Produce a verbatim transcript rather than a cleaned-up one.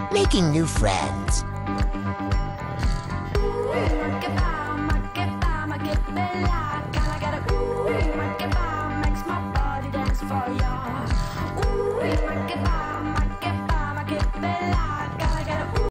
making new friends. Makes my body dance for ya. Ooh,